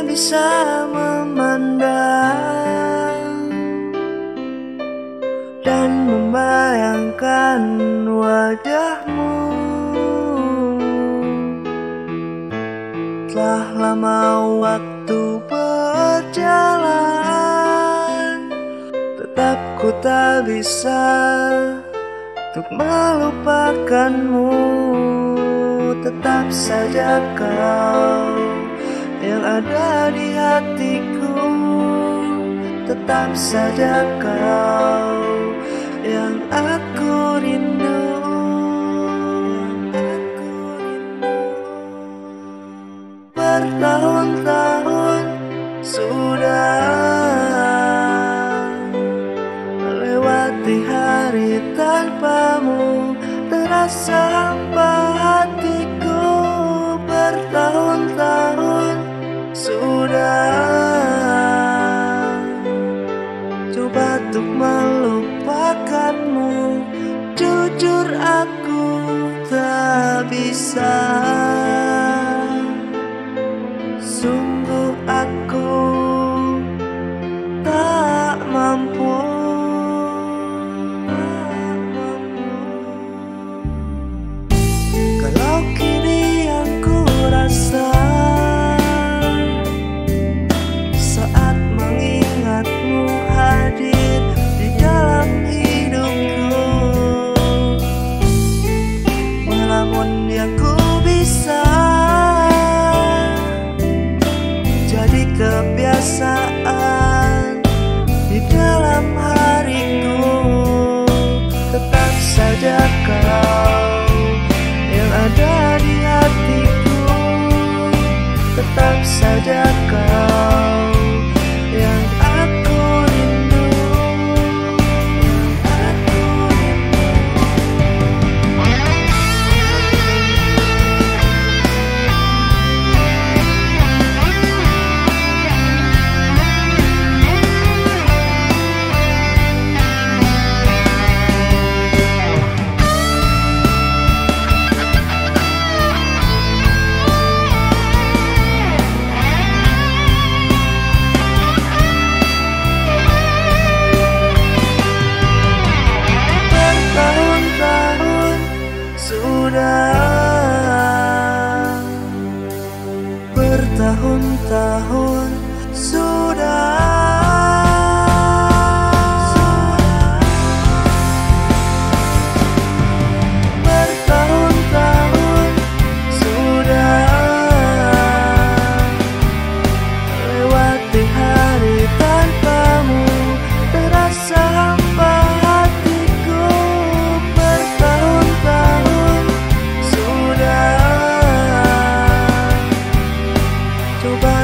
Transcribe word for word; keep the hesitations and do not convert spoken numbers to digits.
bisa memandang dan membayangkan wajahmu. Telah lama waktu berjalan, tetap ku tak bisa untuk melupakanmu. Tetap saja kau yang ada di hatiku, tetap saja kau yang aku rindu. Bertahun-tahun sudah melewati hari tanpamu, terasa hampa hatiku. Bertahun-tahun sudah coba untuk melupakanmu, jujur aku tak bisa. Sungguh aku tak mampu, tak mampu. Kalau kini yang ku rasa saat mengingatmu hadir di dalam hidupku, melamun yang ku bisa jadi kebiasaan di dalam hariku. Tetap saja kau yang ada di hatiku, tetap saja kau yang aku rindu, yang aku rindu. Bertahun-tahun sudah, bertahun-tahun sudah lewati hari tanpamu, terasa hampa hatiku. Bertahun-tahun sudah coba